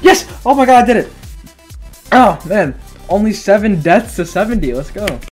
Yes! Oh my god, I did it! Oh, man. Only 7 deaths to 70. Let's go.